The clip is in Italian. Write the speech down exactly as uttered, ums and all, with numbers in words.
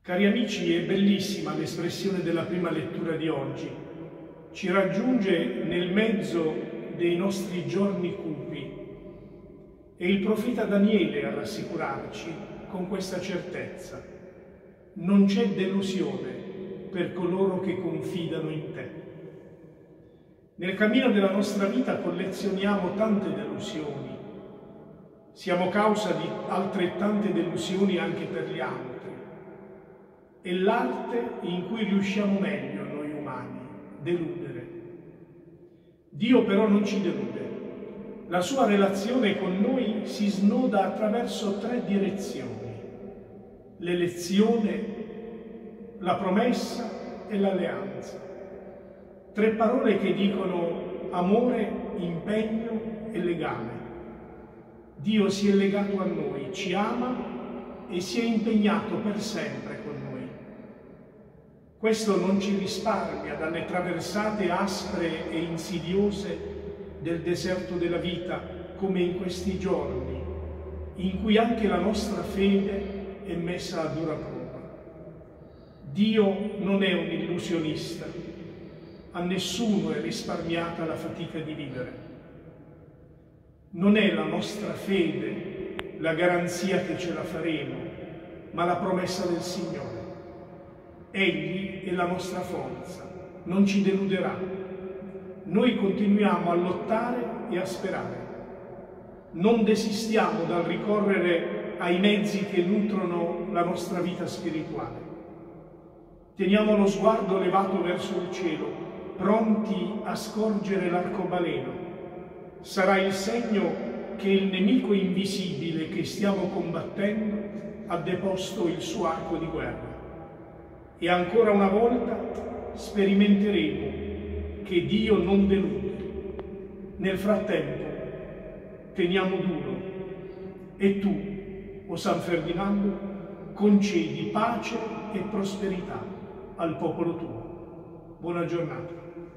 Cari amici, è bellissima l'espressione della prima lettura di oggi. Ci raggiunge nel mezzo dei nostri giorni cupi. È il profeta Daniele a rassicurarci con questa certezza. Non c'è delusione per coloro che confidano in te. Nel cammino della nostra vita collezioniamo tante delusioni. Siamo causa di altrettante delusioni anche per gli altri. È l'arte in cui riusciamo meglio noi umani, deludere. Dio però non ci delude. La sua relazione con noi si snoda attraverso tre direzioni: l'elezione, la promessa e l'alleanza. Tre parole che dicono amore, impegno e legame. Dio si è legato a noi, ci ama e si è impegnato per sempre con noi. Questo non ci risparmia dalle traversate aspre e insidiose del deserto della vita, come in questi giorni, in cui anche la nostra fede è messa a dura prova. Dio non è un illusionista, a nessuno è risparmiata la fatica di vivere. Non è la nostra fede la garanzia che ce la faremo, ma la promessa del Signore. Egli è la nostra forza, non ci deluderà. Noi continuiamo a lottare e a sperare. Non desistiamo dal ricorrere ai mezzi che nutrono la nostra vita spirituale. Teniamo lo sguardo levato verso il cielo, pronti a scorgere l'arcobaleno. Sarà il segno che il nemico invisibile che stiamo combattendo ha deposto il suo arco di guerra. E ancora una volta sperimenteremo che Dio non delude. Nel frattempo, teniamo duro. E tu, o San Ferdinando, concedi pace e prosperità al popolo tuo. Buona giornata.